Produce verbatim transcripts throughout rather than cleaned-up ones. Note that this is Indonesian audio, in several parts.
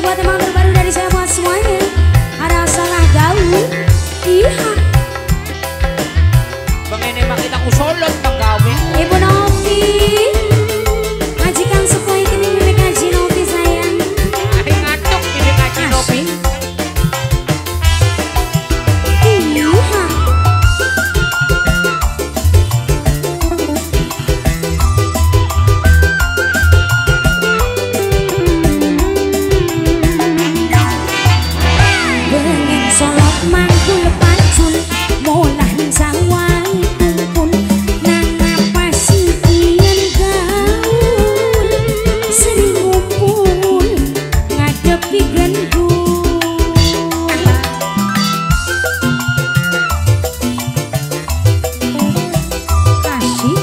buat teman terbaru dari saya buat semuanya. Ada salah gaul. Iya. Bangene makita ko solot paggawi. Ibu Novi. Majikan sekolah ini milik Haji Novi sayang. Ay ngantuk milik Haji Novi. Iya. Bengen solok mangkul pacul molah sawang kumpul nang napas kian gaul sering ngumpul ngadepi gendul kasih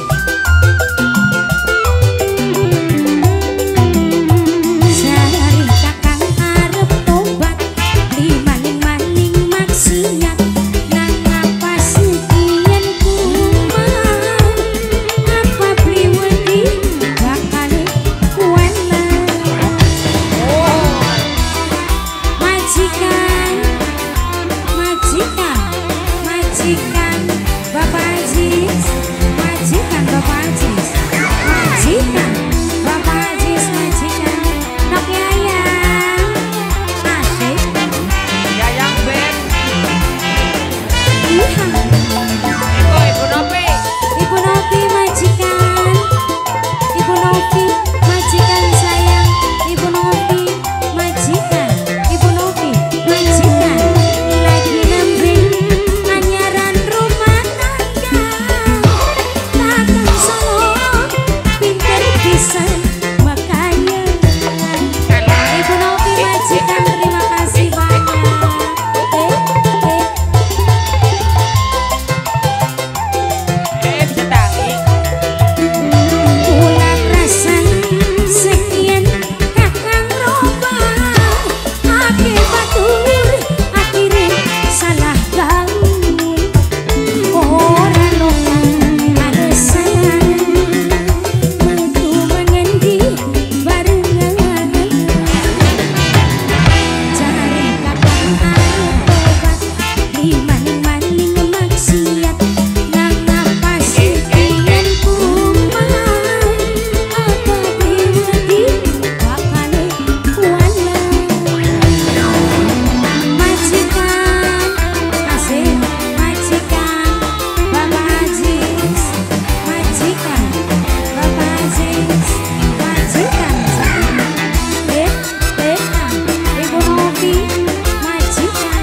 sari kakang arep tobat di maning-maning maksiat nang napas kian kuman apa priwedi bakal kuwela majikan majikan majikan Bapak Aziz majikan Bapak Aziz majikan Bapak Aziz majikan nok yayang asik Yayang Ben. iya Eko Ibu Novi. Ibu Novi majikan Ibu Novi majikan sayang Ibu Novi majikan Ibu Novi majikan lagi nembe anyaran rumah tangga takkan solo pinter pisan makanya Ibu Novi majikan terima kasih banyak eh eh Eh bisa tangi. ulang rasa sekian kakang roba ake batur akhirnya salah gaul orang lokal ada salah mantu mengendi barengan cari kakang arep tobat di maning-maning maksiat nang napas kian kuman apa priwedi bakal kuwala majikan kasih majikan Bapak Aziz majikan Bapak Aziz majikan eh eh Ibu Novi majikan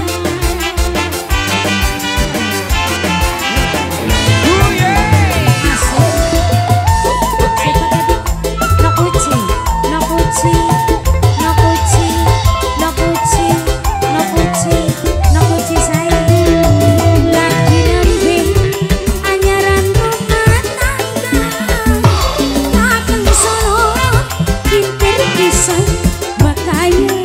no kucing, no kucing, no kucing, no kucing, no kucing, no kucing sayang lagi nembe anyaran rumah tangga takkan solo pinter pisan makanya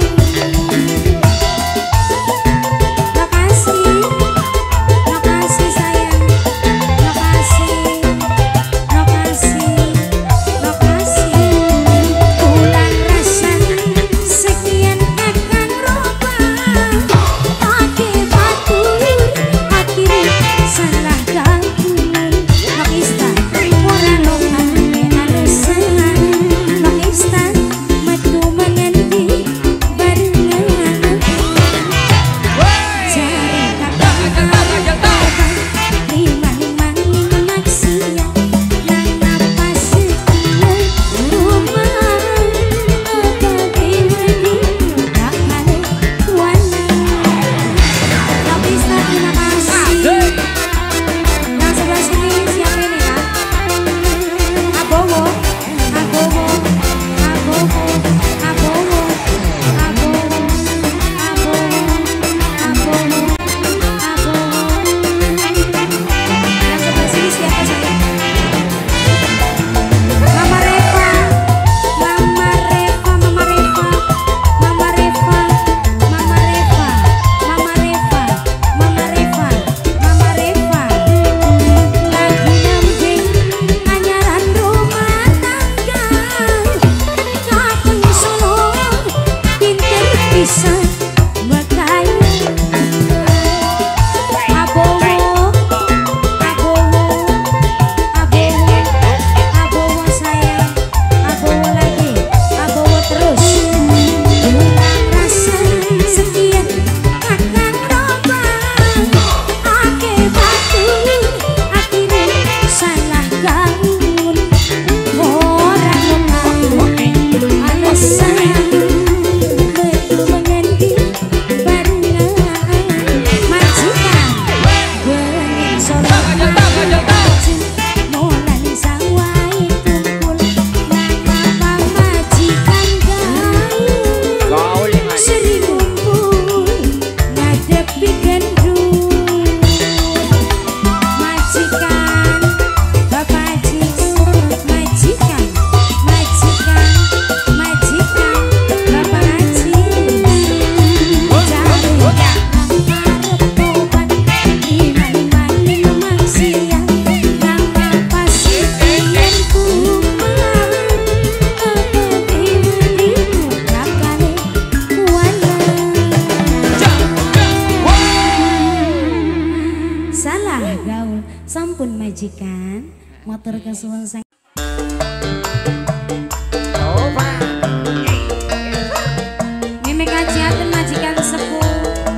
makasih makasih sayang makasih makasih makasih ulang rasa sekian kakang roba ake batur akhirnya salah gaul makistan orang lokal alasan makistan matu mengen bisa berkaya. Abowo, abowo, abowo, abowo sayang, abowo lagi, abowo terus. Rasa sekian akan rombang, ake batu akhirnya salah gaul. Orang mau alasan betul mengendi barengan majikan bening sorong molan sawai tungkul napa majikan gaul sering kumpul ngadepi gendut majikan bapak jis majikan majikan majikan bapak jis cari arep tobat iman-imane memang siang nang pasti yen kuman wedi-wedi rakane kuwana salah gaul sampun majikan motor kesuwun sang Mimi kajiatan majikan sepuh.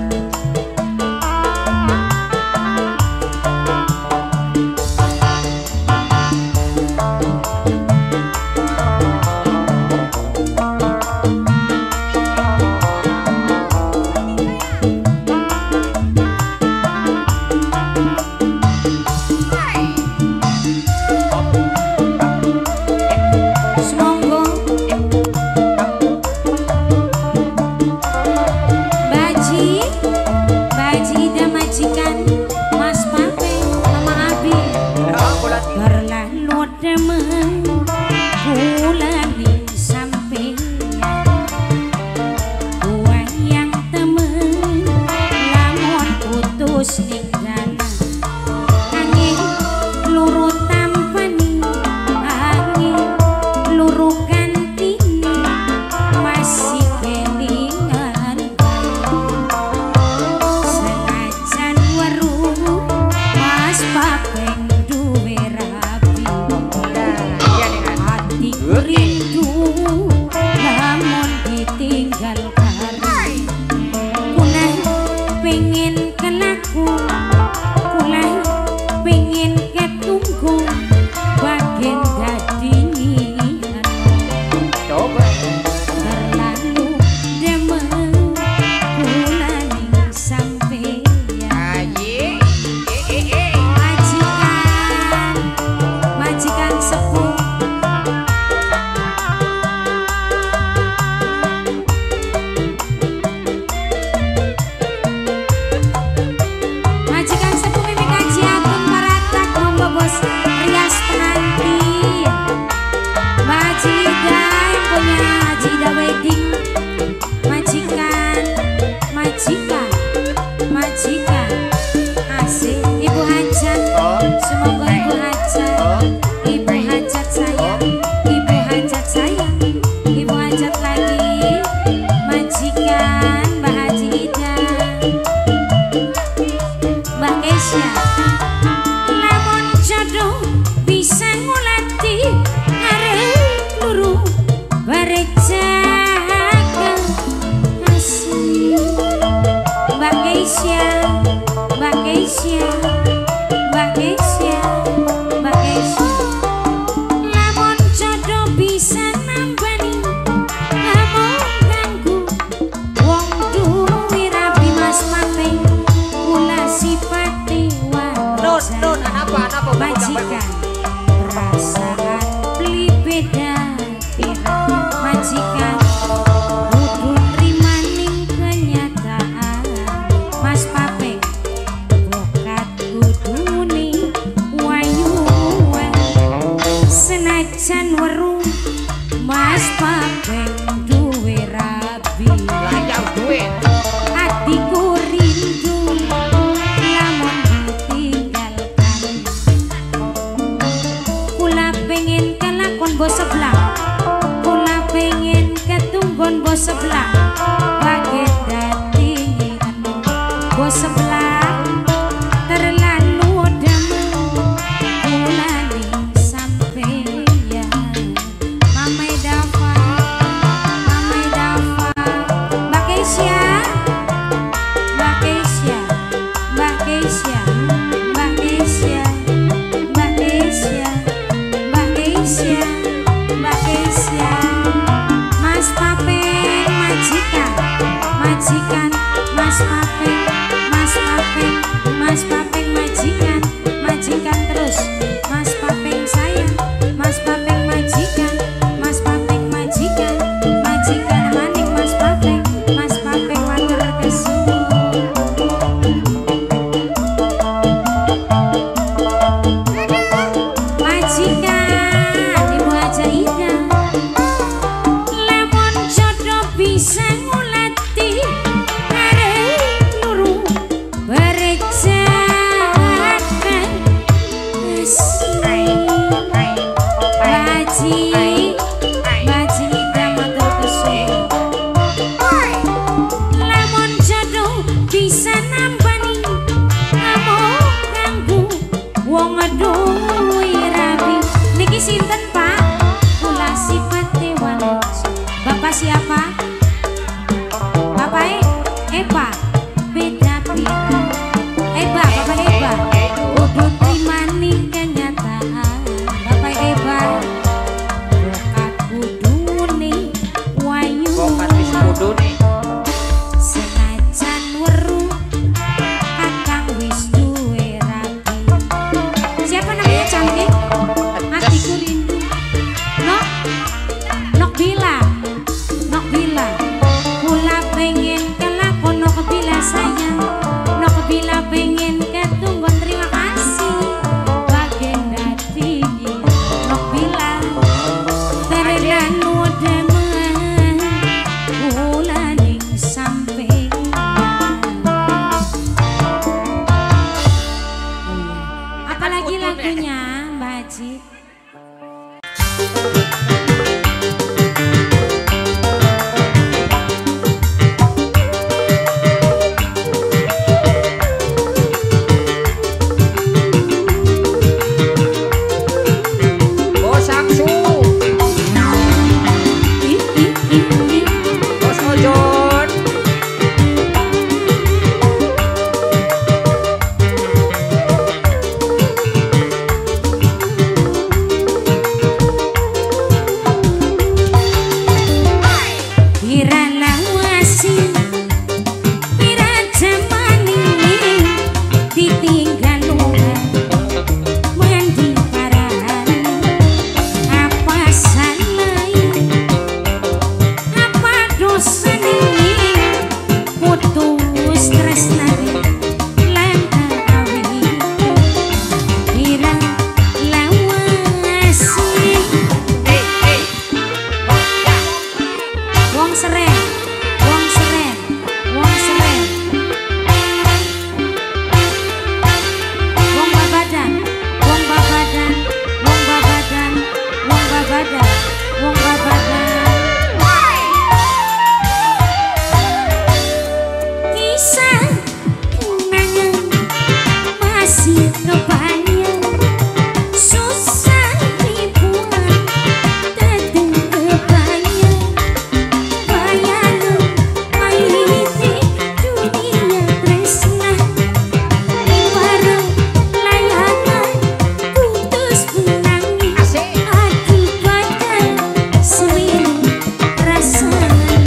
Semonggo Baji Baji dan majikan Mas Pape Mama Abi berlalu demen kula di sampingan wayang temen lamun putus ninggalan angin luru tampani angin luru kantini masih kelingan senajan weruh Mas Papeng duwe rapi hati rindu namun ditinggal kari kula pengen kelaku kula pengen ketunggu bagian dadingian berlalu demen kula ning sampeyan majikan majikan sepuh majikan sepuh Mimi kajiatun paratak monggo bos rias penanti Majida yang punya Jida wedding majikan majikan majikan asik ibu hajat semoga ibu hajat ibu hajat sayang ibu hajat sayang ibu hajat lagi majikan Mbak Haji Ida Mbak Kesya lamun jodoh bisa ngulati arep luru barejaga asih Mbak Kesya Mbak Kesya Mbak Kesya Mbak Kesya lamun jodoh bisa nambani lamun ganggu wong duwe rabi Mas Papeng kula sipati waras majikan perasaan beli beda pira majikan kudu nrimaning kenyataan Mas Papeng bokat kudune wayuan senajan weruh Mas Papeng duwe rabi hatiku rindu lamun ditinggalkan kula pengen kelakon bos sebelah kula pengen ketunggon bos sebelah bagi bisa ngulati arek luru berejakan asli baji baji damatur kesuwen lamun jodoh bisa nambani amok ganggu wong aduh rabi niki sinten Pak kula sifat dewan Bapak siapa Bapak e Eba beda pira Eba Bapak Eba kudu trimani kenyataan Bapak Eba bokat kudune wayu Bokat wis kudune senajan weruh kakang wis duwe rabi siapa namanya cantik hatiku rindu Nok Nok Bila Nok Bila kula pengen kelakon Nok Bila sayang Nok Bila pengen ketunggon terima kasih bagian dadi Nok Bila terenan udemen kula ning samping apalagi lagunya Mbak Haji Bos Samsu Ih, ih, ih, ih. Bos Ojon Pira lawasi pira jamani ditinggal lunga mandi parahan apa salahnya apa dosanya putus tresnane lan kawin pira lawasi eh eh wong seren wong seren wong seren wong babadan wong babadan wong babadan wong babadan wong babadan kisah kenangan masih kebayang susah dibuat tetep kebayang bayang maiti dunia tresna ibarat layangan putus menangis asik akibatnya sewing rasanya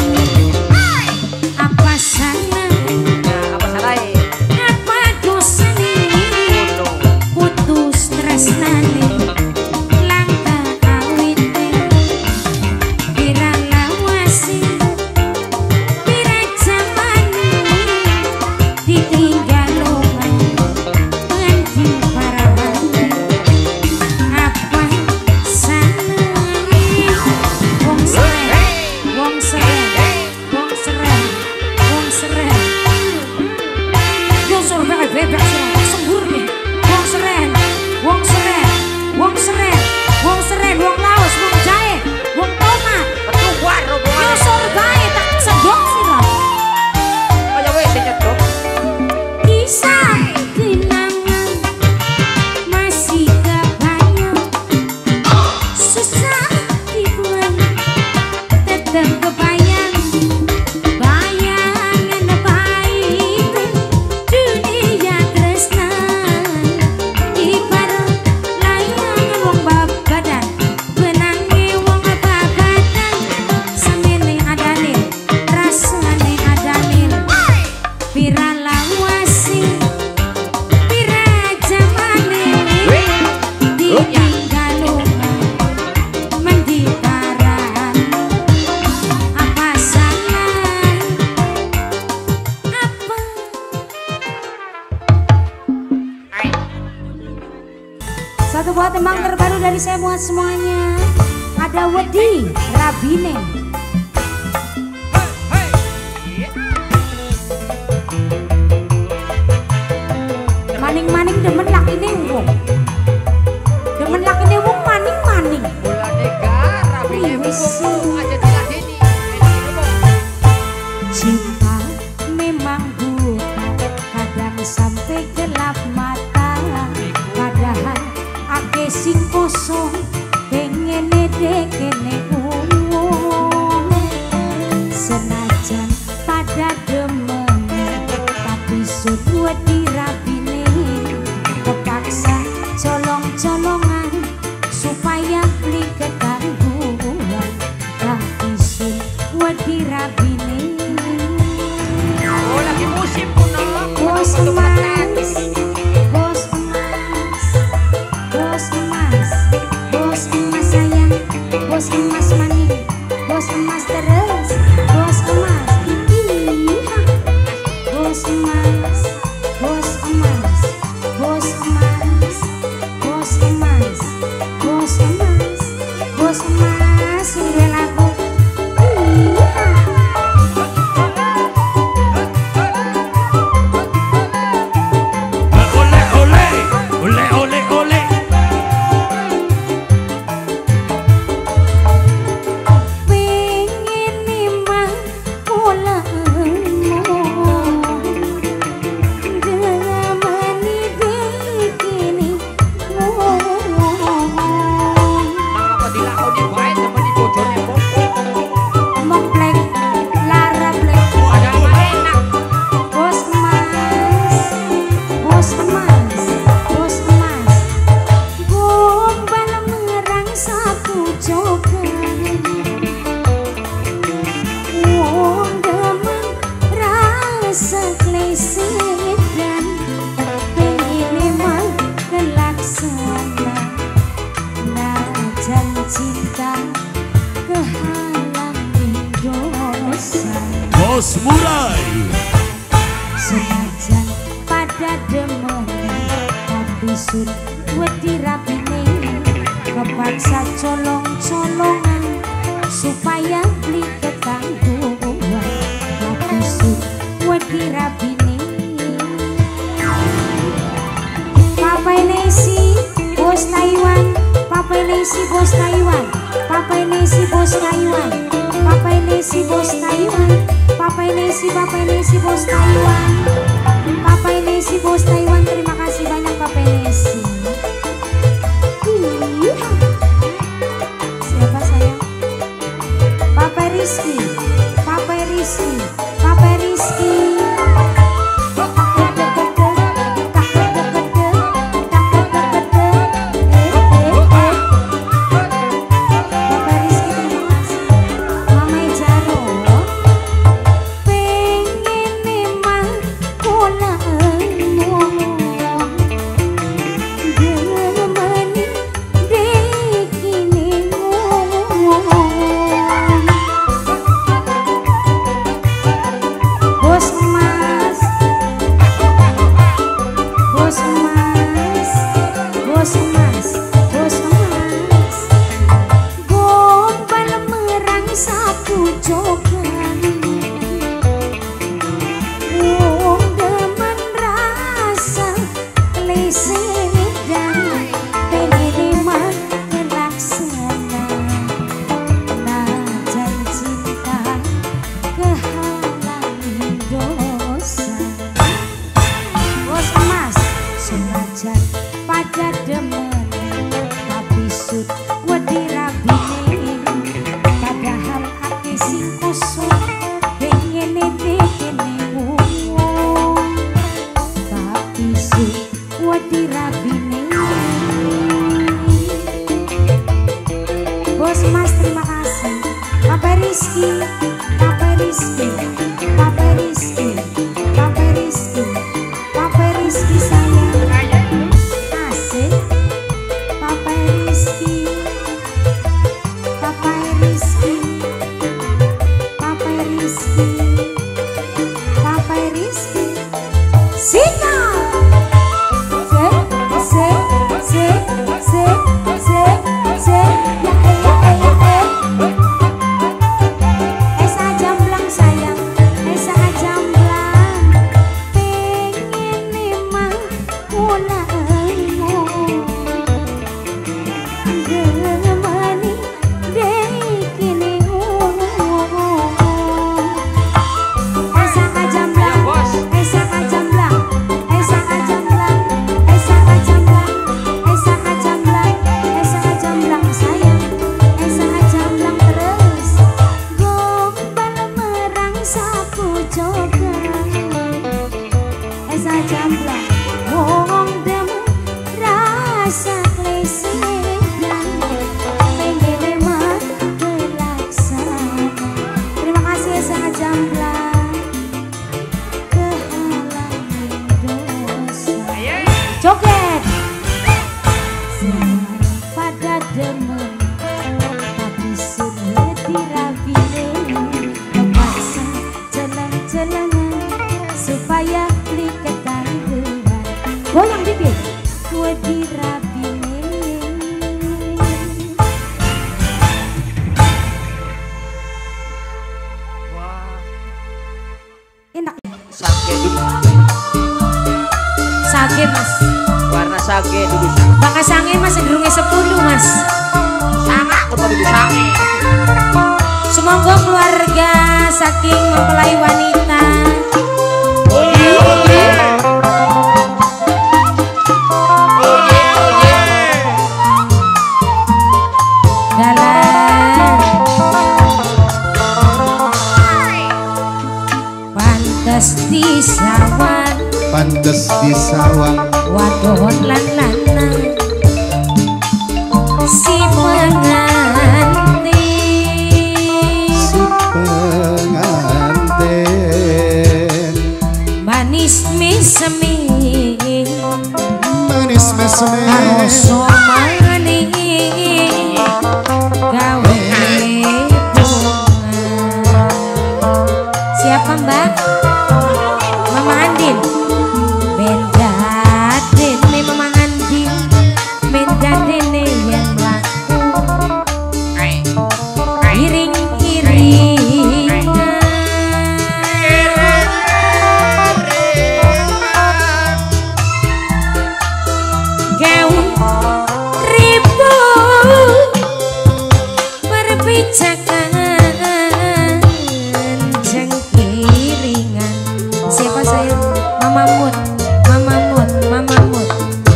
apa salah nah apa salahnya apa dosanya kudu putus tresnane langkah awite pira lawasi pira jamane ditinggal lunga nganti parahan apa salahnya wong seren wong seren wong seren wong seren yo survei bebek sembur nih wong seren wong seren wong seren wong seren wong laos wong jahe wong tomat betul war yo hubungannya survei tak sedok sirah kaya wis nyedok kisah kenangan masih kebayang susah dibuat tetap kebayang bayangan baik dunia tresna ibarat layangan wong babadan benangi wong babadan samene adane rasane adane pira lawasi pira jamane ditinggal lunga mandi parahan apa salah apa ai satu buah tembang terbaru dari saya buat semuanya ada Wedi Rabine wedi rabine. Oh lagi musim kuno. Bos emas, bos emas, bos emas, bos emas sayang, bos emas manis, bos emas terus, bos emas, iya, bos emas, bos emas, bos emas, bos emas, bos emas, bos emas, udah lagu, iya. Bos Murai senajan pada demen tapi sud wedi rapine kepaksa colong-colongan supaya beli ketangguhan tapi sud wedi rapine. Papa Nesi bos Taiwan, Papa Nesi bos Taiwan, Papa Nesi bos Taiwan, Papa Nesi bos Taiwan, Papa Nesi, Papa Nesi bos Taiwan, Papa Nesi bos Taiwan, terima kasih banyak Papa Nesi. Iya. Siapa sayang? Papa Rizky, Papa Rizky, Papa Rizky. Pada demen tapi sud wedi rabine padahal hati sing kosong pengen dekene wong tapi sud wedi rabine. Bos Mas terima kasih. Papa Rizky, Papa Rizky, Papa Rizky, Papa Rizky, Papa Rizky sayang. Papa Rizky, Papa Rizky, Papa Rizky, Papa Rizky, Sita, se, se, se, se, se, se, ya ya ya ya. Esa jamblang sayang, Esa jamblang, pengen emang pulang. lagi rabine. Wah. Enak. Sake dulu. Sage mas. Warna sake dulu. Baka sange mas sedurunge sepuluh mas. Sangat tetap dulu sake. Semoga keluarga saking mempelai wanita. Oye oye. Oye oye. Dalam pantes disawang, Pantes disawang wadon lan lanang si pengantin. si pengantin Manis mesemi manis mesme rasa manis gawe bunga. Siapa mbak? Mama Andin. Benda dene Mama Andin, benda dene yang laku iring-iringan. Gawe ribut perpijakan jengkiringan. Siapa saya? Mama Mut, Mama Mut, Mama Mut.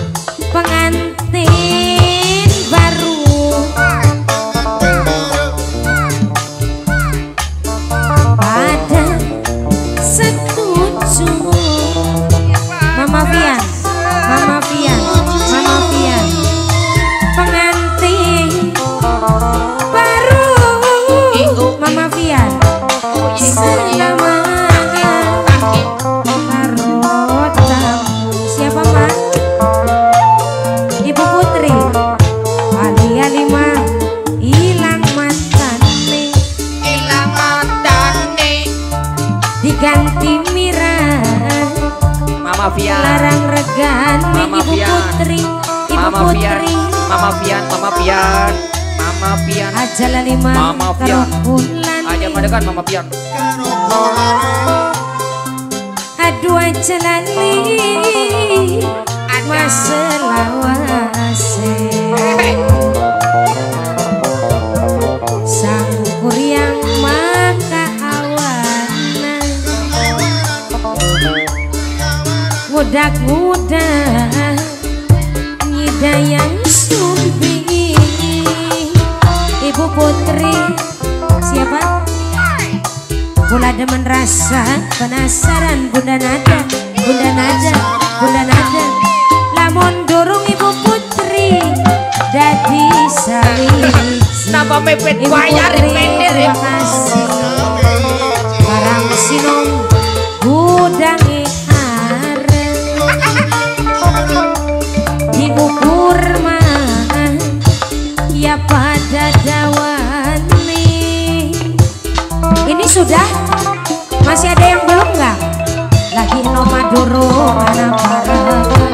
Pengantin baru pada setuju. Mama Fian, Mama Fian, Mama Fian. Pengantin baru Mama Fian. Selamanya karo tamu. Siapa mbak? Ibu Putri. Ali-ali mah ilang matane, Ilang matane. diganti Mira. Mama Fian. Larang regane Mama Ibu Fian. Putri. Ibu Mama Fian. Putri. Mama Fian, Mama Fian. Mama Fian. Aja lima Mama Fian. bulan. Aja madekan Mama Fian. Aduh aja lali mas selawase sang kuryang maka awana mudak-mudak nyidayang sumbi. Ibu Putri. Siapa? Bunda demen rasa penasaran. Bunda nada, Bunda nada, Bunda nada. Lamun durung Ibu Putri dadi sawiji. Napa mepet Ibu wayar Putri, pendek terima kasih. Barang sinom gudange areng Ibu Kurma ya pada dawani. Ini sudah? Masih ada yang belum nggak? Lagi no Maduro mana parah.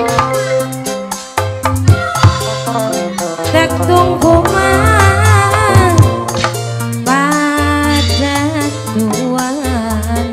Tek tunggu mah pada tuan.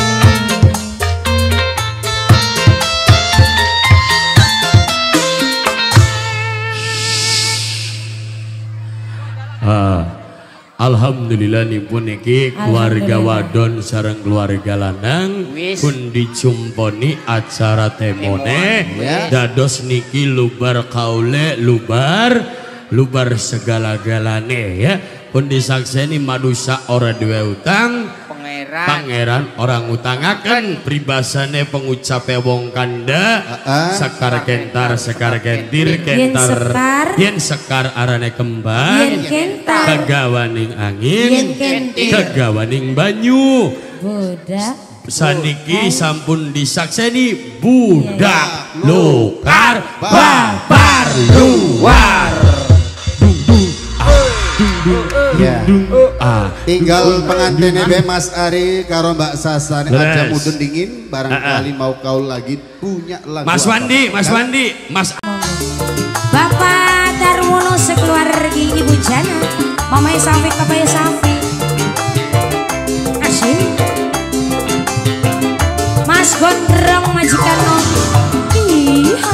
Ah, alhamdulillah nipun niki keluarga wadon sareng keluarga lanang Wis. pun dicumponi acara temone Ya. dados niki lubar kaule lubar lubar segala-galane ya pun disakseni manusia ora duwe utang Pangeran. pangeran orang utangaken pribasane pengucape wong kanda sekar kentar sekar kentir kentar sekar. yen sekar arane kembang Yen kentar. kegawaning angin Yen kentir. kegawaning banyu Budak. saniki sampun disakseni budak lokar babar luar Ya. ah Tinggal pengantinnya be Mas Ari karo Mbak Sasa nih Beres. aja mudun dingin barangkali mau kau lagi punya lagu Mas apa? Wandi Mas Kan? Wandi Mas Mamai Safi kabaya Safi asin Mas Gondrong majikan no iya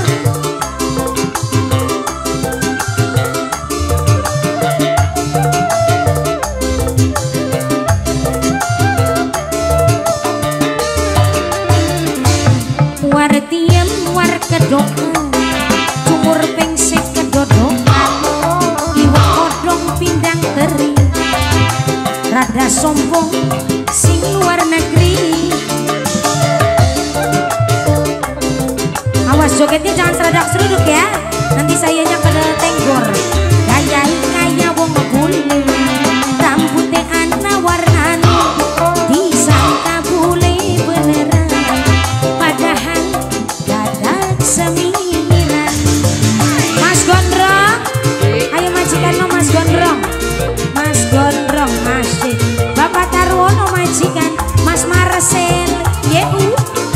war tiem war kedok cumur pengsek kedodokan iwak kodong pindang teri rada sombong sing luar negeri. Awas jogetnya jangan seradak-seruduk ya, nanti sayanya pada tenggor. Gaya kaya wong bule, rambutnya ana warnane, disangka bule beneran, padahal dadak semiran. Mas Gondrong, ayo majikan no Mas Gondrong, Mas Gondrong masih, Bapak Tarwono majikan, Mas Marcel, yehu,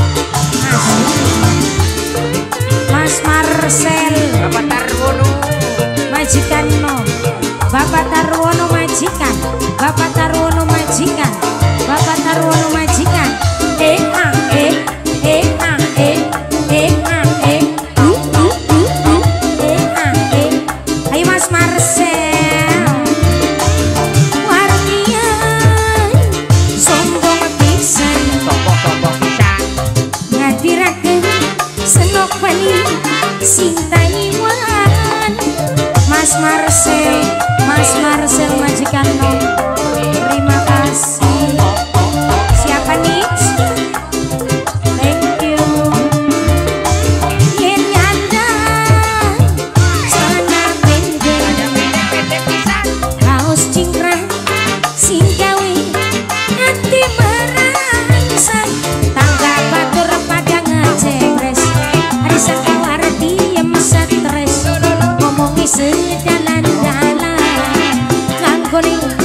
Mas Marcel, Bapak Tarwono majikan no, Bapak Tarwono majikan, Bapak Tarwono majikan, Bapak Tarwono majikan, eh ah eh eh ah eh eh ah eh uh uh uh uh eh ah eh, ayo Mas Marcel, warnian sombong pisan, sombong-sombong pisan ngadirakeun senok pani sing Taiwan. Mas Marcel, Mas Marcel majikan no, terima kasih. Siapa nih? Thank you. Yen nyanda celana pendek, kaos cingkrang sing gawe hati merangsang, tangga batur pada ngecengres, hari sakawar diem stres, ngomongi sedalan-dalan, nganggo ning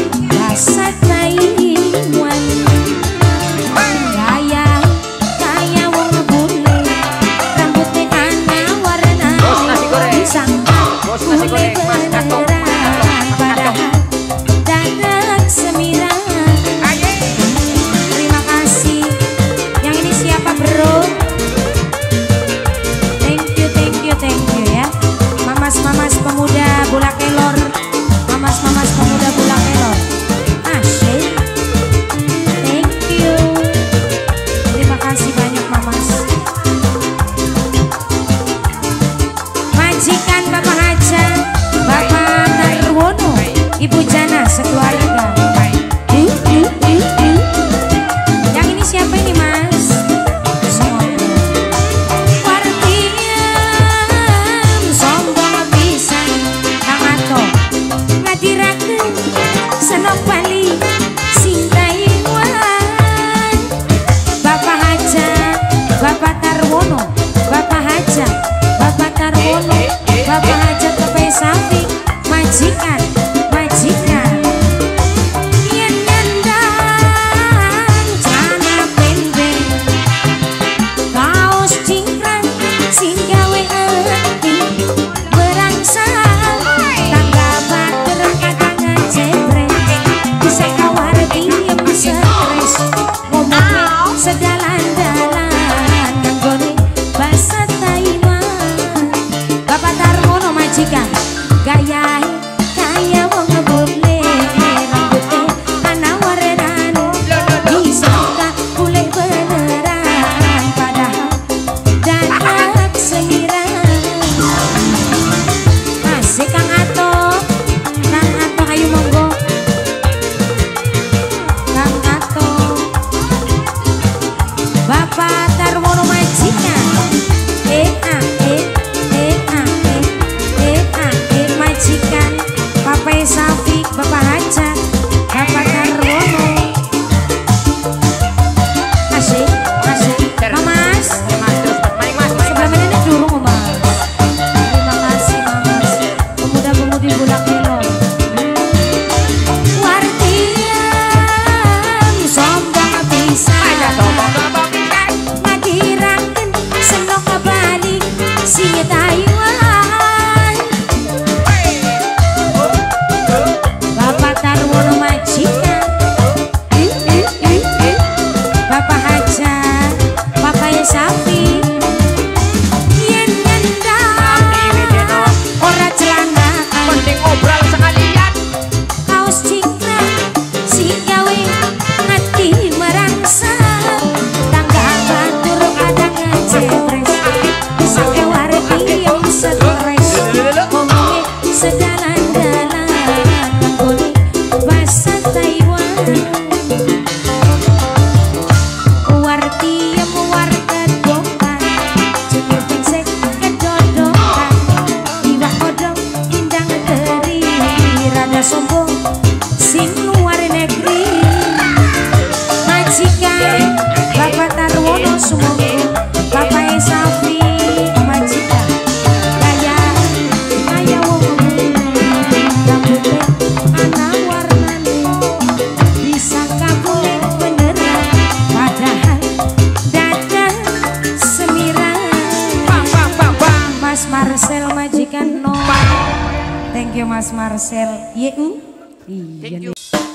majikan Bapak Tarwono Sumogo, Bapak Esafi majikan Gaya Gaya wong rambutnya anak warnane bisa kabulet beneran padahal dadah semiran. Bang bang bang bang. Mas Marcel majikan no. Thank you Mas Marcel. Ye uh. Iya nih.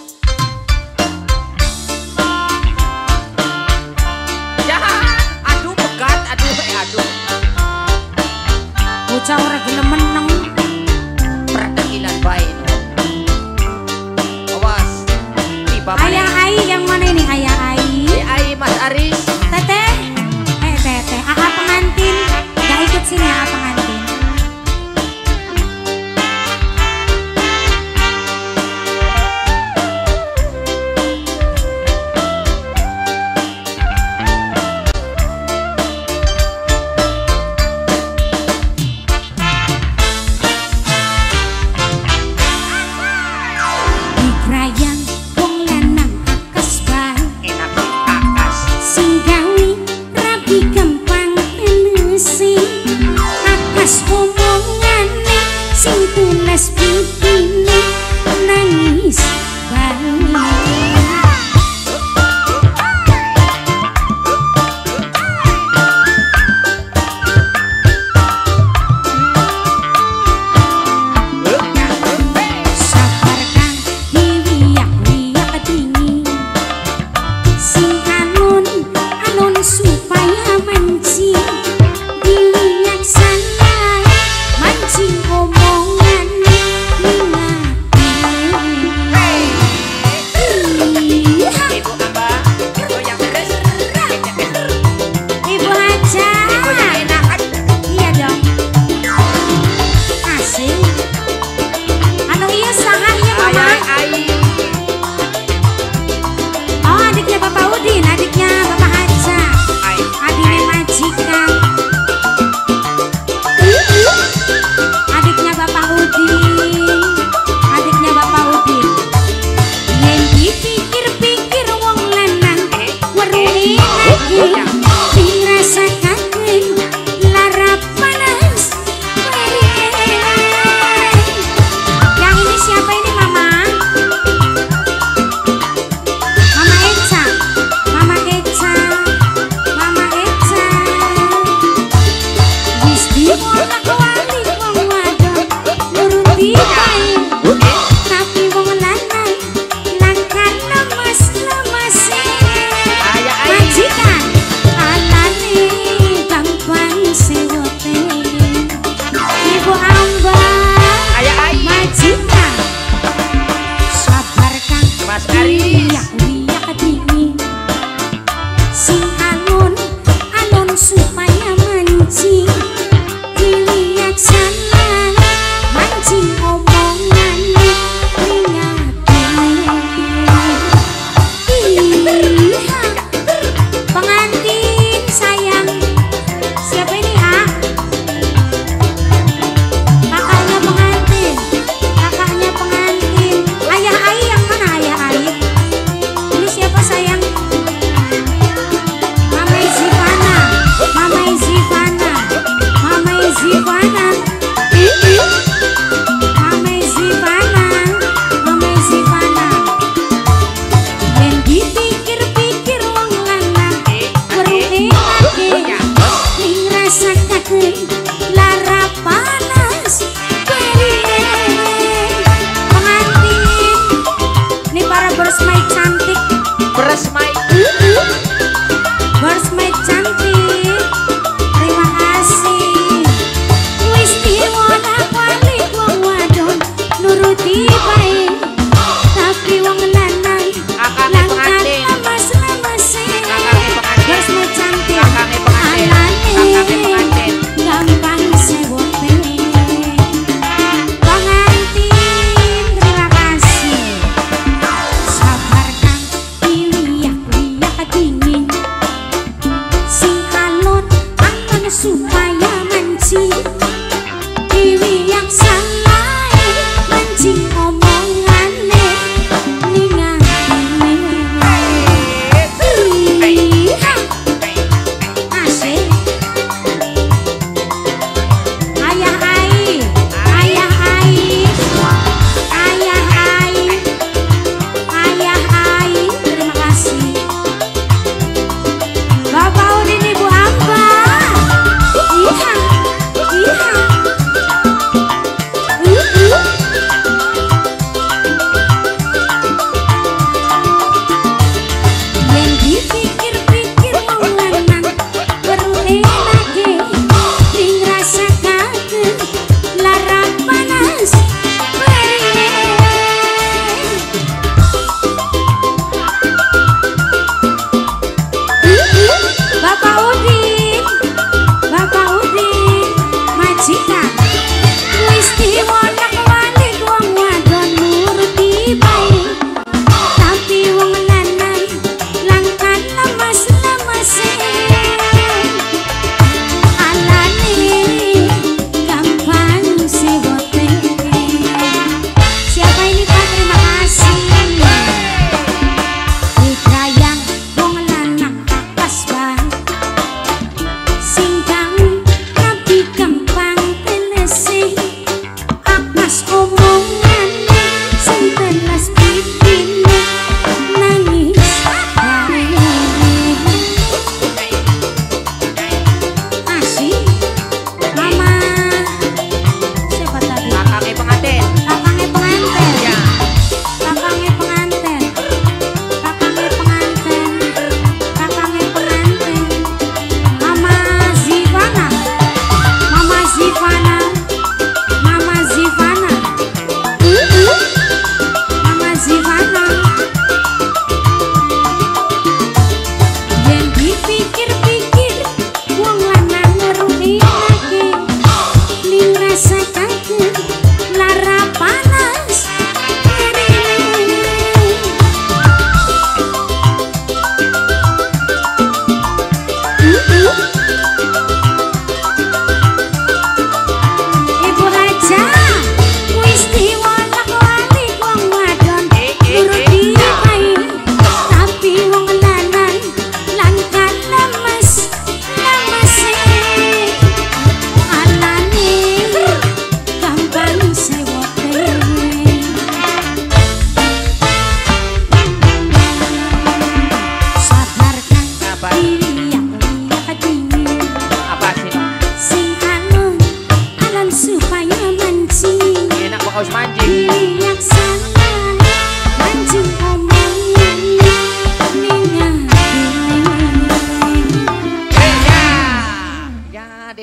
Bocah ora gelem meneng Perdekilan baik. Awas. Ayah Ai yang mana ini Ayah Ai? Ai Mas Aris. Teteh. Eh teteh, A A pengantin. Gak ikut sini A A pengantin.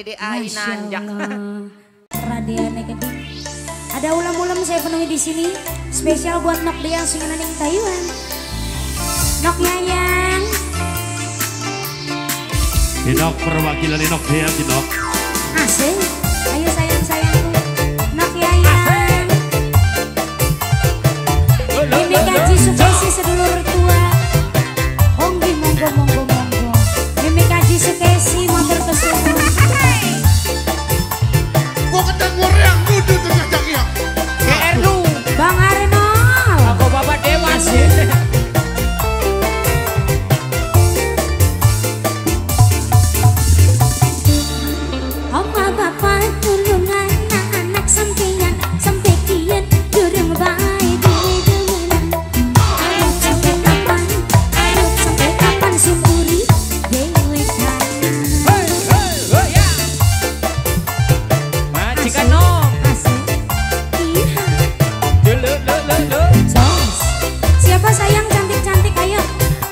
dede ai nanjak. Radiane gede. Ada ulam-ulam saya penuhi di sini. Spesial buat Nok Dea Singanan yang Taiwan. Nok Yayang. Inok perwakilan Inok Dea Inok. Asik. Ayo sayang-sayangku. Nok Yayang. Ini gaji Sukesi sedulur tua. Onggi monggo monggo monggo. Mimi Kaji Sukesi mampir ke sini. Gua ketemu orang kudu tengah jangiak. G R lu. Bang Arno. Aku bapak dewas. Oma bapak tulungan anak sampeyan sampai kian durung bae dewenan. Arep sampai kapan? Arep sampai kapan sumburi dewe kan? Hei hei hei ya. Majikan nom. Asik. Iya. Dulu lu lu lu. Jos. Siapa sayang cantik-cantik ayo.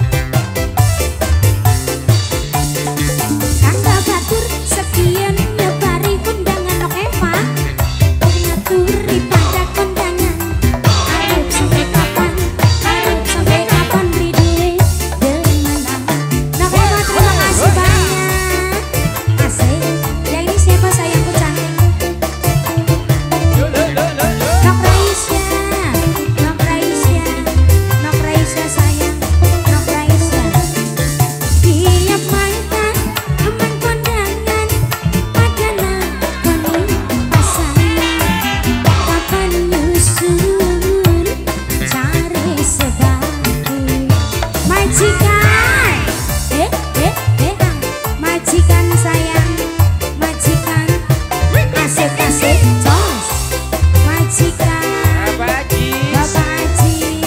Kangga batur sekian nyebari undangan Nok Eva. Ngaturi pada kondangan. Arep sampai kapan? Arep sampai kapan beli duit demenan? Nok Eva terima kasih banyak. Asik. Yang ini siapa sayangku cantik? Lu lu lu lu lu. Nok Raisya, Nok Raisya, Nok Raisya sayang, Nok Raisya. Tiap mantan, teman kondangan, pada nakoni pasangan. Kapan nyusun, cari sebatu. Majikan, eh eh eh, majikan sayang, majikan, asik asik, jos. Majikan, Bapak Haji. Bapak Ajis.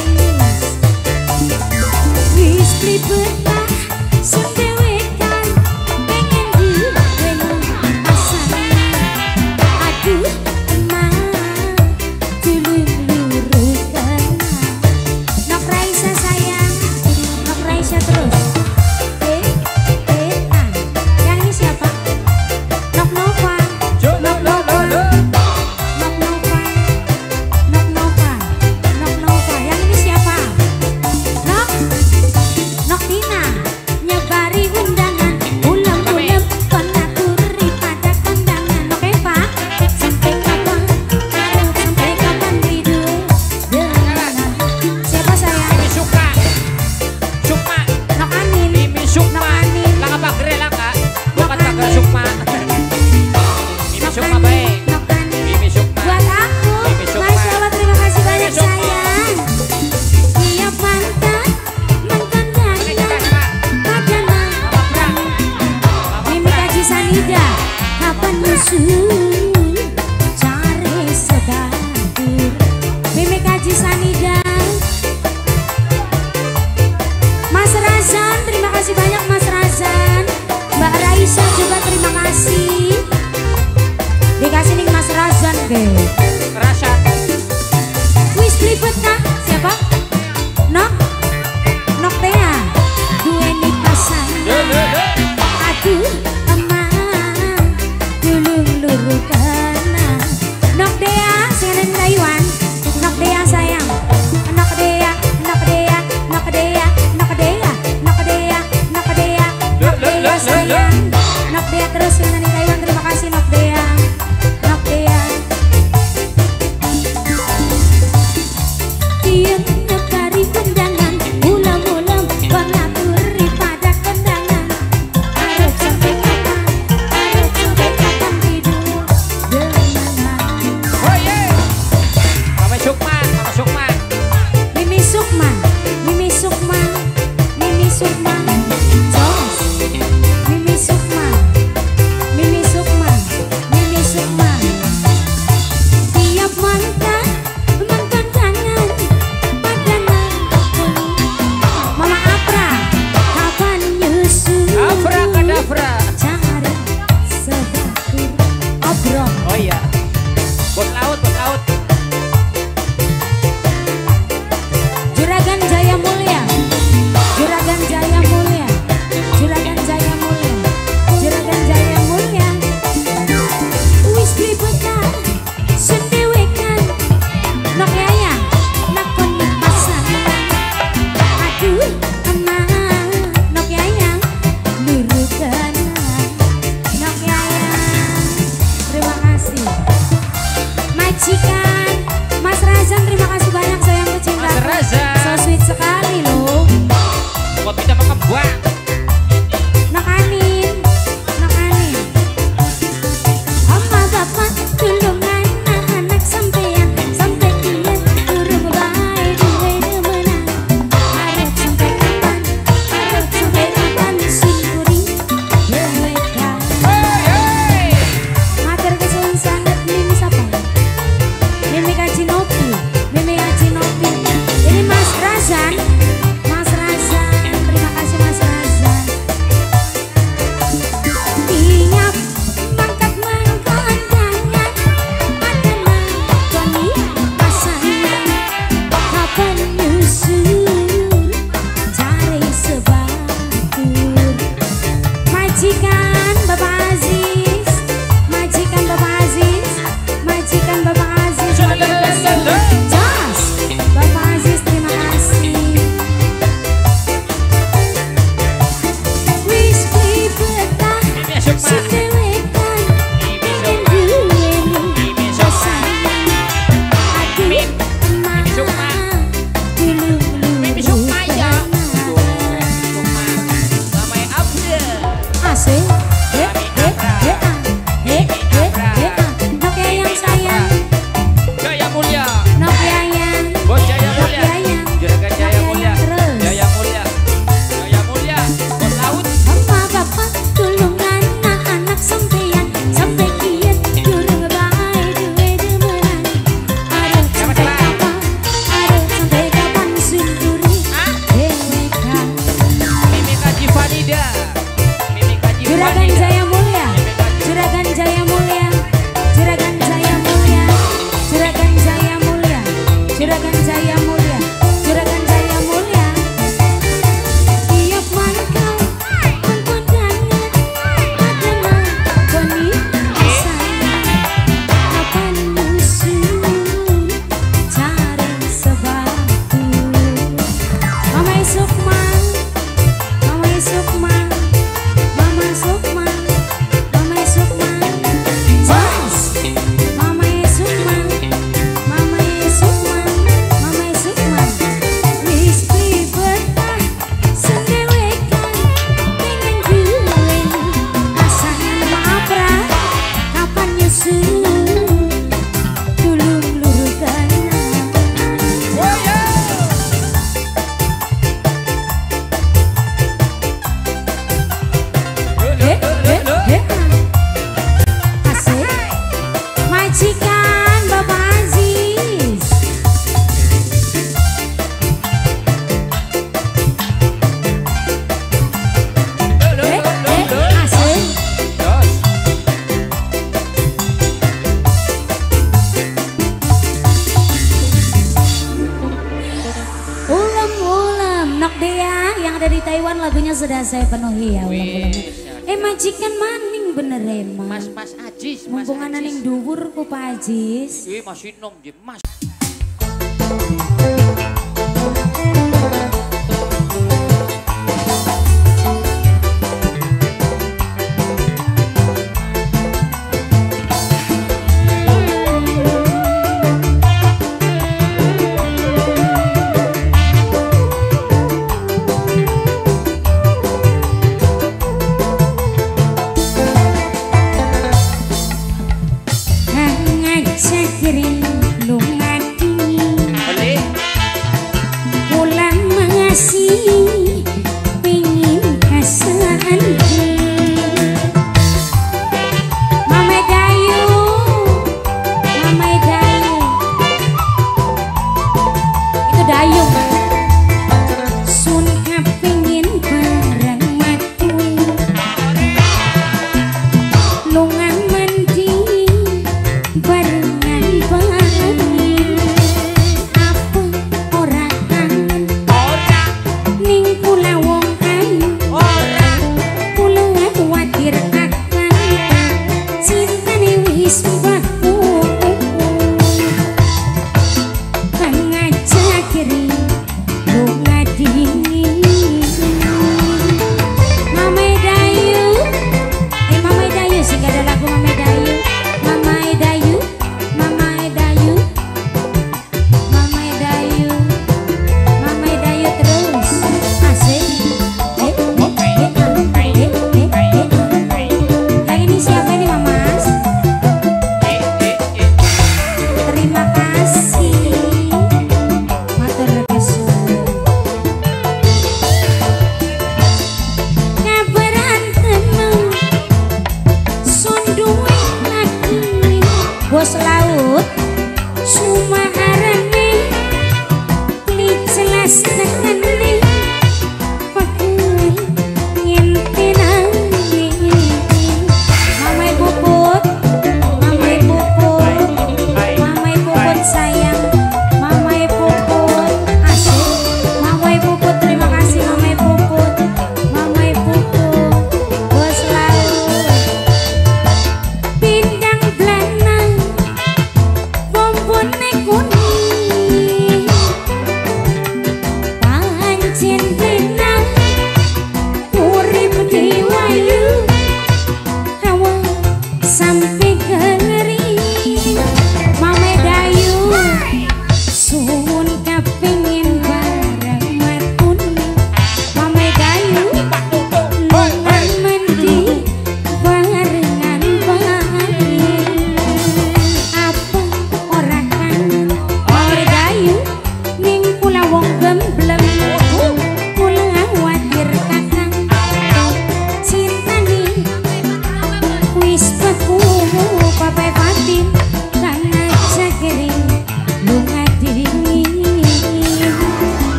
Wis pribetah sing dewekan pengen duweni pasangan. Aduh emang dilulurukan. Nok Raisa sayang, Nok Raisa terus. Eh, eh, ah. Yang ini siapa? Nok Nova. Lu lu lu lu lu. Nok Nova, Nok Nova, Nok Nova. Yang ini siapa? Nok, Nok Tina. Nyebari undangan, ulam-ulam penaturi pada kondangan. Nok Eva, sampai kapan? Arep sampai kapan hidup dengan siapa sayang? Mimi suka. Sukma. Nok Anin, Mimi Sukma. Nok Anin, Laka bagre laka. Bukan Nok tagar Anin. Sukma. Mimi Nok Sukma Anin, baik. Nok Anin. Mimi Sukma. Buat aku, Mimi Sukma. Mas Jawa terima kasih banyak Mimi Sukma. sayang. Tiap mantan, mantan dandan, pada nakon. Mimi Kaji Sanida, kapan nyusul, cari sebatur. Mimi Kaji Sanida. Mas Razan, terima kasih banyak Mas Razan. Mbak Raisa juga terima kasih. Dikasih nih Mas Razan deh. Rasa. Wis Pribetah siapa? Nok, Nok Dea. Duweni pasangan. Lu lu lu. Aduh emang dulung luru kena. Nok Dea singanan Taiwan. Nok Dea sayang. Nok Dea, Nok Dea, Nok Dea, Nok Dea, Nok Dea, Nok Dea, Nok Dea sayang. Nok Dea terus singanan Taiwan. Terima kasih Nok Dea. Nok Dea. Iya nyebari undangan, ulam-ulam penaturi pada kondangan. Arep sampai kapan? Arep sampai kapan hidup dengan Oh yeah. Mama Sukma. Mama Sukma. Mimi Sukma, Mimi Sukma, Mimi Sukma, Jos, Mimi Sukma, Mimi Taiwan lagunya sudah saya penuhi ya ulang-ulang. Eh majikan maning bener ya Mas Mas Ajis, Mas mumpung anak yang dhuwur ku Pak Ajis. Iya masih nom di Mas. Sekiring lungan ini.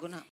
laguna.